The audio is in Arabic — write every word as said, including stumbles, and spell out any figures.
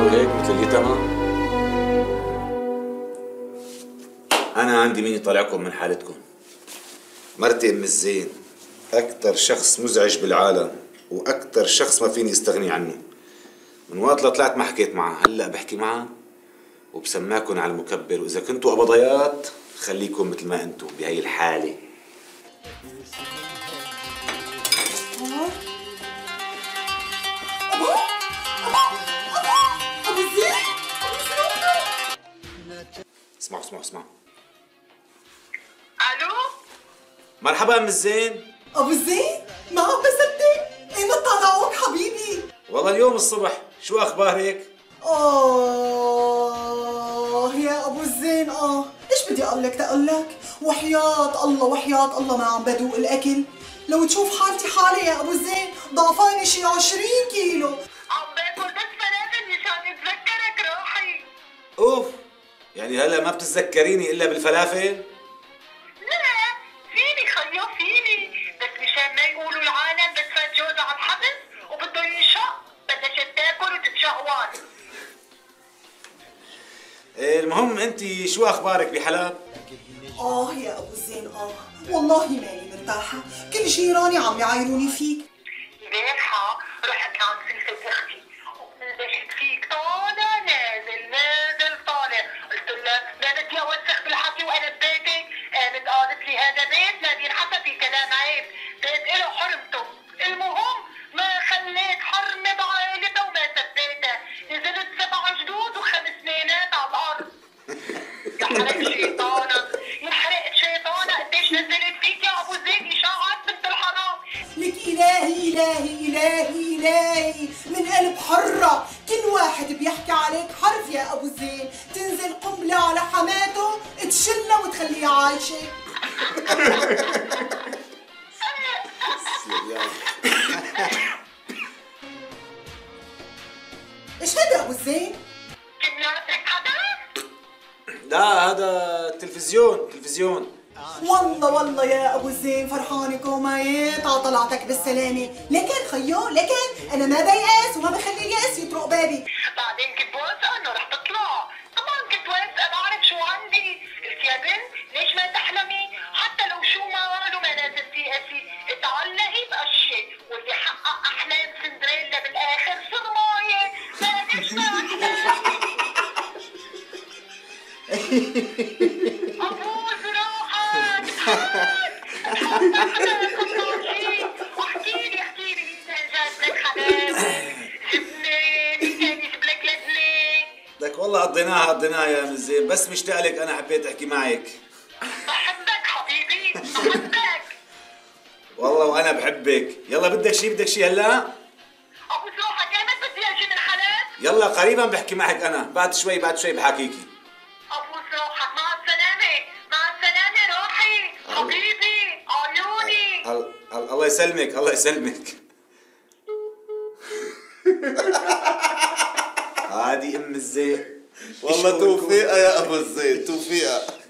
بتفكروا هيك مثل اليتامى؟ أنا عندي مين يطلعكم من حالتكم. مرتي أم الزين أكثر شخص مزعج بالعالم وأكثر شخص ما فيني استغني عنه. من وقت طلعت ما حكيت معها، هلا بحكي معها وبسماكن على المكبر، وإذا كنتوا أبضيات خليكم مثل ما أنتوا بهي الحالة. اسمعوا اسمعوا اسمعوا. الو مرحبا ام الزين. ابو الزين ما عم بصدق، ايمت طلعوك حبيبي؟ والله اليوم الصبح. شو اخبارك؟ آه يا أبو الزين آه، إيش بدي أقول لك تقول لك؟ وحياة الله وحياة الله ما عم بدوق الأكل، لو تشوف حالتي حالي يا أبو الزين ضعفاني شي عشرين كيلو. عم باكل بس فلافل مشان اتذكرك روحي. اوف، يعني هلا ما بتتذكريني إلا بالفلافل؟ لا فيني خيو فيني، بس مشان ما يقولوا العالم بس فات جوزها على الحبس وبده ينشق بدها تاكل وتتشقوان. المهم انت شو اخبارك بحلب؟ آه يا أبو الزين آه، والله مالي مرتاحة، كل جيراني عم يعايروني فيك. البارحة رحت عند سلسة اختي وبلشت فيك طالع نازل نازل طالع، قلت لها ما بدي اوسخ بالحكي وانا ببيتي، قامت قالت لي هذا بيت ما بينحكى في كلام عيب، بيت له حرمته، المهم ما خليت حرمة بعائلتها وما سبيتها، نزلت سبع جدود وخمس نينات على الارض. يحرق شيطانك يحرق شيطانك، قديش نزلت فيك يا ابو زيد اشاعات بنت الحرام. لك إلهي إلهي إلهي إلهي من قلب حرة، كل واحد بيحكي عليك حرف يا أبو الزين، تنزل قنبلة على حماته تشلها وتخليها عايشة. إيش هذا أبو الزين؟ كناتك حدا؟ لا هذا تلفزيون تلفزيون. والله والله يا ابو الزين فرحانه كومايت على طلعتك بالسلامه، لكن خيو لكن انا ما بيأس وما بخلي اليأس يطرق بابي. بعدين كنت واثقة انه رح تطلع، طبعا كنت واثقة بعرف شو عندي، قلت يا بنت ليش ما تحلمي؟ حتى لو شو ما قالوا ما لازم تيأسي، اتعلقي بقشة، واللي حقق احلام سندريلا بالاخر صرماية، ما نسمع احلام. ابوس روحك واحكي لي احكي لي مين جاب لك حلال؟ جبنة، مين كان يجيب لك لبنة؟ لك والله قضيناها قضيناها يا ام الزين، بس مشتاق لك انا حبيت احكي معك. بحبك حبيبي بحبك. والله وانا بحبك. يلا بدك شيء بدك شيء هلا؟ ابو روحك كانت بدي اجي من حلال؟ يلا قريبا بحكي معك انا، بعد شوي بعد شوي بحاكيكي. ابو روحك مع السلامة مع السلامة روحي حبيبي عيوني. ال- ال- الله يسلمك الله يسلمك. هادي ام الزين والله توفيقة يا ابو الزين توفيقة.